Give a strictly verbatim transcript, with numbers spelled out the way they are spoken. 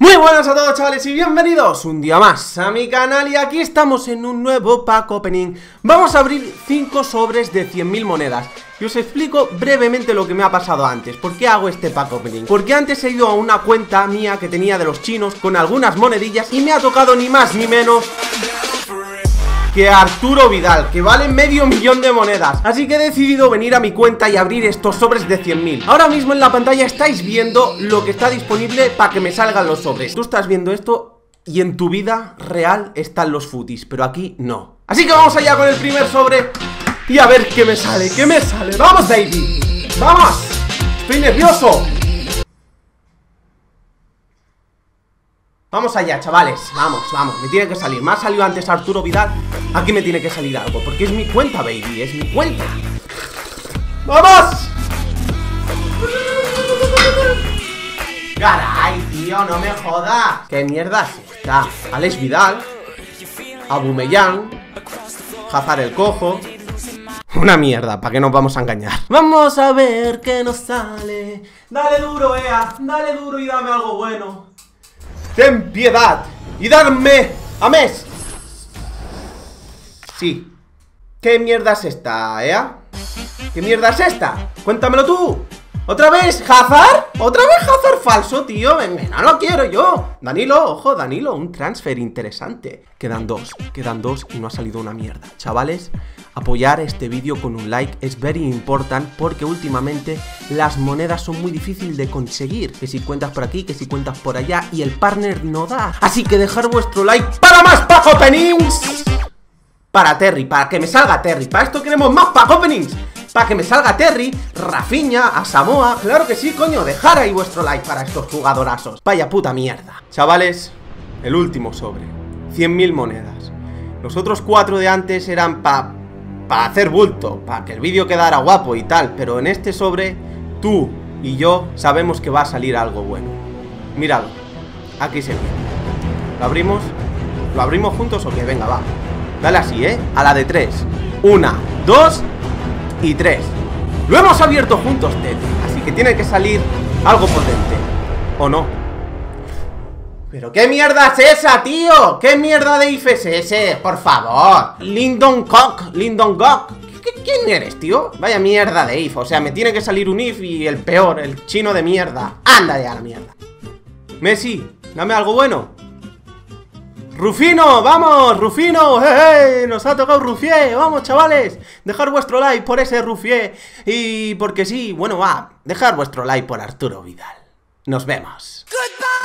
Muy buenas a todos, chavales, y bienvenidos un día más a mi canal. Y aquí estamos en un nuevo pack opening. Vamos a abrir cinco sobres de cien mil monedas. Y os explico brevemente lo que me ha pasado antes. ¿Por qué hago este pack opening? Porque antes he ido a una cuenta mía que tenía de los chinos con algunas monedillas y me ha tocado ni más ni menos que Arturo Vidal, que vale medio millón de monedas. Así que he decidido venir a mi cuenta y abrir estos sobres de cien mil. Ahora mismo en la pantalla estáis viendo lo que está disponible para que me salgan los sobres. Tú estás viendo esto y en tu vida real están los footies, pero aquí no. Así que vamos allá con el primer sobre y a ver qué me sale, qué me sale. ¡Vamos, baby! ¡Vamos! ¡Estoy nervioso! Vamos allá, chavales, vamos, vamos, me tiene que salir. Me ha salido antes Arturo Vidal. Aquí me tiene que salir algo, porque es mi cuenta, baby, es mi cuenta. ¡Vamos! Caray, tío, no me jodas. ¿Qué mierda es esta? Alex Vidal, Aubameyang, Hazard el cojo. Una mierda, ¿para qué nos vamos a engañar? Vamos a ver qué nos sale. Dale duro, Ea, dale duro y dame algo bueno. Ten piedad y darme a mes. Sí. ¿Qué mierda es esta, eh? ¿Qué mierda es esta? Cuéntamelo tú. ¿Otra vez Hazard? ¿Otra vez Hazard falso, tío? Venga, no lo quiero yo. Danilo, ojo, Danilo, un transfer interesante. Quedan dos, quedan dos y no ha salido una mierda. Chavales, apoyar este vídeo con un like es very important, porque últimamente las monedas son muy difíciles de conseguir. Que si cuentas por aquí, que si cuentas por allá, y el partner no da. Así que dejar vuestro like para más pack openings. Para Terry, para que me salga Terry. Para esto queremos más pack openings. Para que me salga Terry, Rafinha, Asamoah. Claro que sí, coño, dejar ahí vuestro like para estos jugadorazos. Vaya puta mierda. Chavales, el último sobre, cien mil monedas. Los otros cuatro de antes eran para pa hacer bulto, para que el vídeo quedara guapo y tal. Pero en este sobre, tú y yo sabemos que va a salir algo bueno. Míralo, aquí se ve. ¿Lo abrimos? ¿Lo abrimos juntos o qué? Venga, va. Dale así, ¿eh? A la de tres. Una, dos y tres. Lo hemos abierto juntos, Ted. Así que tiene que salir algo potente. ¿O no? ¿Pero qué mierda es esa, tío? ¿Qué mierda de I F es ese? Por favor. Lyndon Cock, Lyndon Cock. ¿Quién eres, tío? Vaya mierda de I F. O sea, me tiene que salir un I F y el peor, el chino de mierda. Anda ya a la mierda. Messi, dame algo bueno. Rufino, vamos, Rufino, hey, hey, nos ha tocado Rufié, vamos chavales, dejar vuestro like por ese Rufié. Y porque sí, bueno va, dejar vuestro like por Arturo Vidal. Nos vemos. Goodbye.